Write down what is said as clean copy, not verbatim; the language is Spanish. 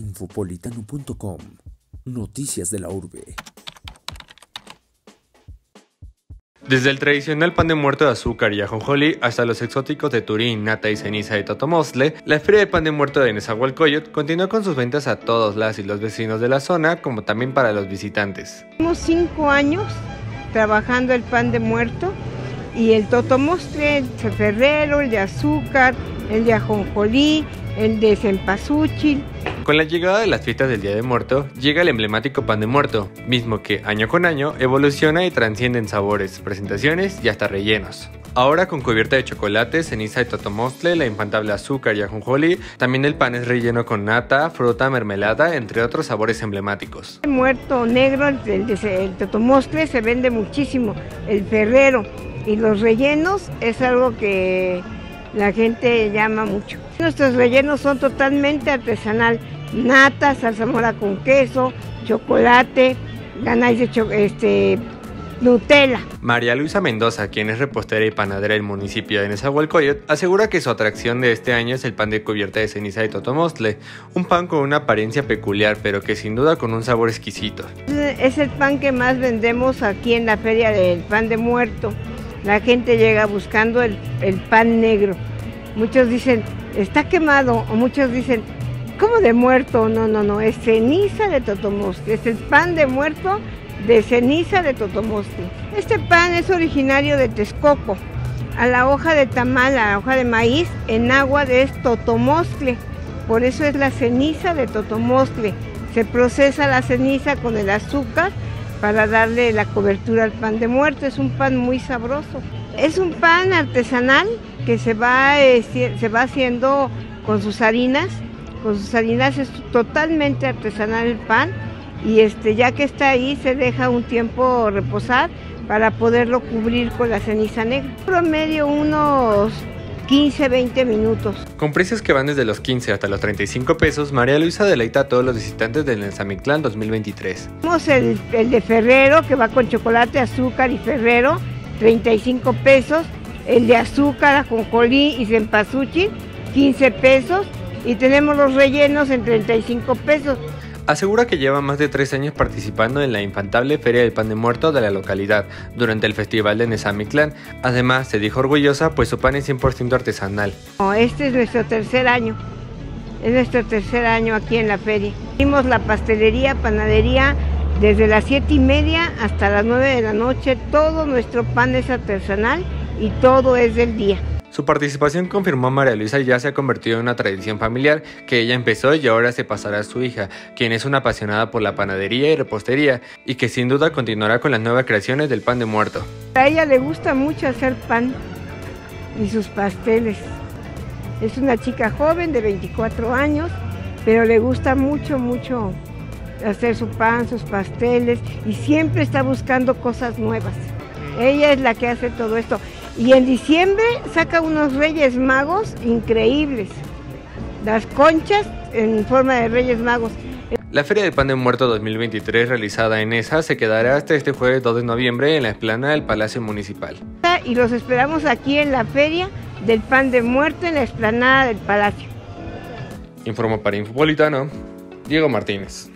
Infopolitano.com. Noticias de la urbe. Desde el tradicional pan de muerto de azúcar y ajonjolí hasta los exóticos de Turín, nata y ceniza de totomostle, la feria de pan de muerto de Nezahualcóyotl continuó con sus ventas a todos las y los vecinos de la zona, como también para los visitantes. Tenemos 5 años trabajando el pan de muerto y el totomostle, el ferrero, el de azúcar, el de ajonjolí, el de cempasúchil. Con la llegada de las fiestas del Día de Muerto, llega el emblemático pan de muerto, mismo que año con año evoluciona y trasciende en sabores, presentaciones y hasta rellenos. Ahora con cubierta de chocolate, ceniza de totomostle, la infantable azúcar y ajonjolí, también el pan es relleno con nata, fruta, mermelada, entre otros sabores emblemáticos. El muerto negro, el totomostle se vende muchísimo, el ferrero y los rellenos es algo que la gente llama mucho. Nuestros rellenos son totalmente artesanal, nata, zarzamora con queso, chocolate, ganáis de Nutella. María Luisa Mendoza, quien es repostera y panadera del municipio de Nezahualcóyotl, asegura que su atracción de este año es el pan de cubierta de ceniza de totomostle, un pan con una apariencia peculiar, pero que sin duda con un sabor exquisito. Es el pan que más vendemos aquí en la feria del pan de muerto. La gente llega buscando el pan negro. Muchos dicen, está quemado, o muchos dicen, ¿cómo de muerto? No, es ceniza de totomostle, es el pan de muerto de ceniza de totomostle. Este pan es originario de Texcoco, a la hoja de tamal, a la hoja de maíz, en agua de totomostle, por eso es la ceniza de totomostle. Se procesa la ceniza con el azúcar para darle la cobertura al pan de muerto, es un pan muy sabroso. Es un pan artesanal que se va haciendo con sus harinas es totalmente artesanal el pan y ya que está ahí se deja un tiempo reposar para poderlo cubrir con la ceniza negra. Promedio unos 15-20 minutos. Con precios que van desde los 15 hasta los 35 pesos, María Luisa deleita a todos los visitantes del Nezamitlán 2023. Tenemos el de ferrero que va con chocolate, azúcar y ferrero, 35 pesos. El de azúcar, ajonjolí y cempasúchil, 15 pesos. Y tenemos los rellenos en 35 pesos. Asegura que lleva más de 3 años participando en la infantable Feria del Pan de Muerto de la localidad, durante el Festival de Nezamitlán. Además, se dijo orgullosa, pues su pan es 100% artesanal. Este es nuestro tercer año. Es nuestro tercer año aquí en la feria. Hicimos la pastelería, panadería, desde las 7:30 hasta las 9 de la noche. Todo nuestro pan es artesanal y todo es del día. Su participación, confirmó María Luisa, ya se ha convertido en una tradición familiar que ella empezó y ahora se pasará a su hija, quien es una apasionada por la panadería y repostería y que sin duda continuará con las nuevas creaciones del pan de muerto. A ella le gusta mucho hacer pan y sus pasteles. Es una chica joven de 24 años, pero le gusta mucho hacer su pan, sus pasteles y siempre está buscando cosas nuevas. Ella es la que hace todo esto. Y en diciembre saca unos Reyes Magos increíbles. Las conchas en forma de Reyes Magos. La Feria del Pan de Muerto 2023 realizada en Neza se quedará hasta este jueves 2 de noviembre en la explanada del Palacio Municipal. Y los esperamos aquí en la Feria del Pan de Muerto en la explanada del Palacio. Informó para Infopolitano, Diego Martínez.